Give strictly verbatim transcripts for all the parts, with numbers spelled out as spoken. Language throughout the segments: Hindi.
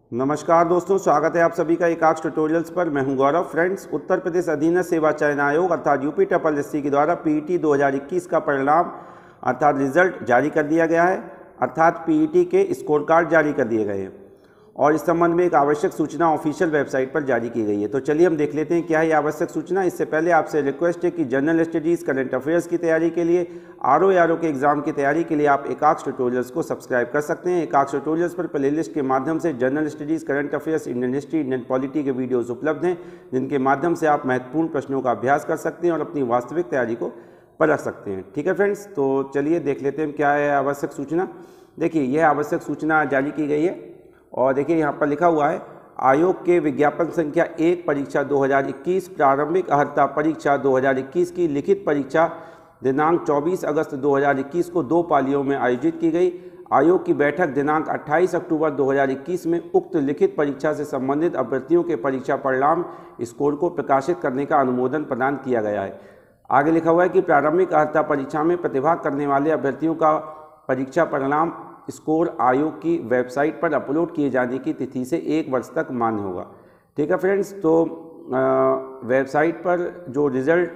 नमस्कार दोस्तों, स्वागत है आप सभी का एकाक्ष ट्यूटोरियल्स पर। मैं हूं गौरव। फ्रेंड्स, उत्तर प्रदेश अधीनस्थ सेवा चयन आयोग अर्थात यूपी ट्रिपल एस सी के द्वारा पीईटी दो हज़ार इक्कीस का परिणाम अर्थात रिजल्ट जारी कर दिया गया है। अर्थात पीईटी के स्कोर कार्ड जारी कर दिए गए हैं और इस संबंध में एक आवश्यक सूचना ऑफिशियल वेबसाइट पर जारी की गई है। तो चलिए हम देख लेते हैं क्या है आवश्यक सूचना। इससे पहले आपसे रिक्वेस्ट है कि जनरल स्टडीज़, करंट अफेयर्स की तैयारी के लिए, आर ओ आर ओ के एग्जाम की तैयारी के लिए आप एकाक्ष ट्यूटोरियल्स को सब्सक्राइब कर सकते हैं। एकाक्ष ट्यूटोरियल्स पर प्लेलिस्ट के माध्यम से general studies, current affairs, Indian history, Indian polity के वीडियोज़ उपलब्ध हैं, जिनके माध्यम से आप महत्वपूर्ण प्रश्नों का अभ्यास कर सकते हैं और अपनी वास्तविक तैयारी को परख सकते हैं। ठीक है फ्रेंड्स, तो चलिए देख लेते हैं क्या है आवश्यक सूचना। देखिए, यह आवश्यक सूचना जारी की गई है और देखिए यहाँ पर लिखा हुआ है, आयोग के विज्ञापन संख्या एक परीक्षा दो हज़ार इक्कीस प्रारंभिक अर्हता परीक्षा दो हज़ार इक्कीस की लिखित परीक्षा दिनांक चौबीस अगस्त दो हज़ार इक्कीस को दो पालियों में आयोजित की गई। आयोग की बैठक दिनांक अट्ठाईस अक्टूबर दो हज़ार इक्कीस में उक्त लिखित परीक्षा से संबंधित अभ्यर्थियों के परीक्षा परिणाम स्कोर को प्रकाशित करने का अनुमोदन प्रदान किया गया है। आगे लिखा हुआ है कि प्रारंभिक अर्हता परीक्षा में प्रतिभाग करने वाले अभ्यर्थियों का परीक्षा परिणाम स्कोर आयोग की वेबसाइट पर अपलोड किए जाने की तिथि से एक वर्ष तक मान्य होगा। ठीक है फ्रेंड्स, तो वेबसाइट पर जो रिजल्ट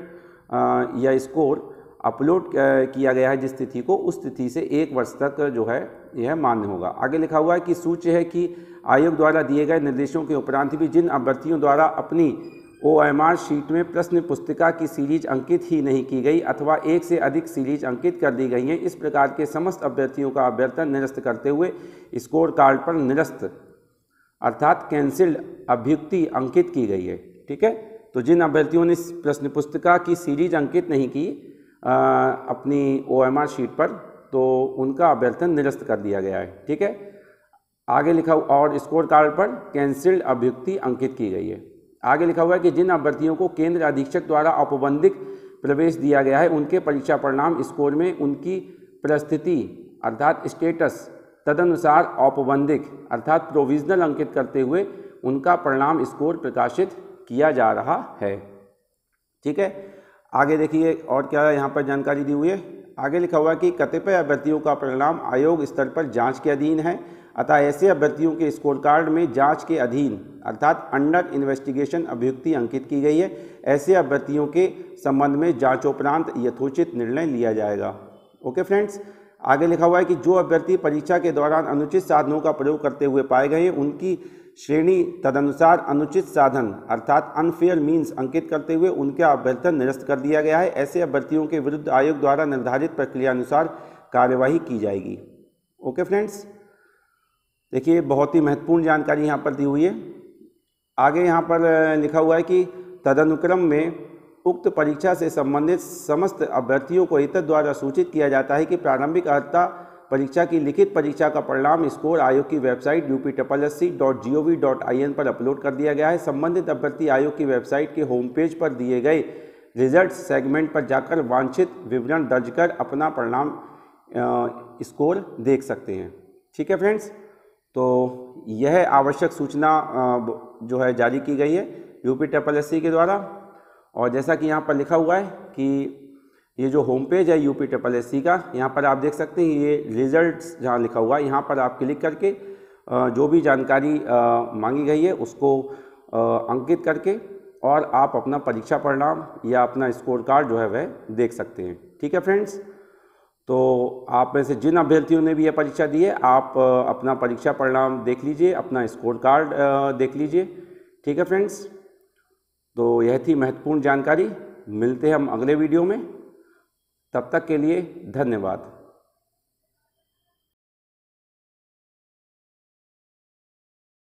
या स्कोर अपलोड किया गया है जिस तिथि को, उस तिथि से एक वर्ष तक जो है यह मान्य होगा। आगे लिखा हुआ है कि सूच्य है कि आयोग द्वारा दिए गए निर्देशों के उपरांत भी जिन अभ्यर्थियों द्वारा अपनी ओ एम आर शीट में प्रश्न पुस्तिका की सीरीज अंकित ही नहीं की गई अथवा एक से अधिक सीरीज अंकित कर दी गई हैं, इस प्रकार के समस्त अभ्यर्थियों का अभ्यर्थन निरस्त करते हुए स्कोर कार्ड पर निरस्त अर्थात कैंसिल्ड अभ्युक्ति अंकित की गई है। ठीक है, तो जिन अभ्यर्थियों ने प्रश्न पुस्तिका की सीरीज अंकित नहीं की आ, अपनी ओ एम आर शीट पर, तो उनका अभ्यर्थन निरस्त कर दिया गया है। ठीक है, आगे लिखा और स्कोर कार्ड पर कैंसिल्ड अभ्युक्ति अंकित की गई है। आगे लिखा हुआ है कि जिन अभ्यर्थियों को केंद्र अधीक्षक द्वारा औपबंधिक प्रवेश दिया गया है, उनके परीक्षा परिणाम स्कोर में उनकी परिस्थिति अर्थात स्टेटस तदनुसार औपबंधिक अर्थात प्रोविजनल अंकित करते हुए उनका परिणाम स्कोर प्रकाशित किया जा रहा है। ठीक है, आगे देखिए और क्या यहाँ पर जानकारी दी हुई है। आगे लिखा हुआ है कि कतिपय अभ्यर्थियों का परिणाम आयोग स्तर पर जाँच के अधीन है, अतः ऐसे अभ्यर्थियों के स्कोर कार्ड में जांच के अधीन अर्थात अंडर इन्वेस्टिगेशन अभ्युक्ति अंकित की गई है। ऐसे अभ्यर्थियों के संबंध में जांचोपरांत यथोचित निर्णय लिया जाएगा। ओके फ्रेंड्स, आगे लिखा हुआ है कि जो अभ्यर्थी परीक्षा के दौरान अनुचित साधनों का प्रयोग करते हुए पाए गए हैं, उनकी श्रेणी तदनुसार अनुचित साधन अर्थात अनफेयर मीन्स अंकित करते हुए उनका अभ्यर्थन निरस्त कर दिया गया है। ऐसे अभ्यर्थियों के विरुद्ध आयोग द्वारा निर्धारित प्रक्रिया अनुसार कार्यवाही की जाएगी। ओके फ्रेंड्स, देखिए बहुत ही महत्वपूर्ण जानकारी यहाँ पर दी हुई है। आगे यहाँ पर लिखा हुआ है कि तदनुक्रम में उक्त परीक्षा से संबंधित समस्त अभ्यर्थियों को इतर द्वारा सूचित किया जाता है कि प्रारंभिक अर्हता परीक्षा की लिखित परीक्षा का परिणाम स्कोर आयोग की website U P triple S C dot G O V dot I N पर अपलोड कर दिया गया है। संबंधित अभ्यर्थी आयोग की वेबसाइट के होम पेज पर दिए गए रिजल्ट सेगमेंट पर जाकर वांछित विवरण दर्ज कर अपना परिणाम स्कोर देख सकते हैं। ठीक है फ्रेंड्स, तो यह आवश्यक सूचना जो है जारी की गई है यूपी ट्रिपल एस सी के द्वारा। और जैसा कि यहाँ पर लिखा हुआ है कि ये जो होम पेज है यूपी ट्रिपल एस सी का, यहाँ पर आप देख सकते हैं ये रिजल्ट्स जहाँ लिखा हुआ है, यहाँ पर आप क्लिक करके जो भी जानकारी मांगी गई है उसको अंकित करके और आप अपना परीक्षा परिणाम या अपना स्कोर कार्ड जो है वह देख सकते हैं। ठीक है फ्रेंड्स, तो आप में से जिन अभ्यर्थियों ने भी यह परीक्षा दी है, आप अपना परीक्षा परिणाम देख लीजिए, अपना स्कोर कार्ड देख लीजिए। ठीक है फ्रेंड्स, तो यह थी महत्वपूर्ण जानकारी। मिलते हैं हम अगले वीडियो में, तब तक के लिए धन्यवाद।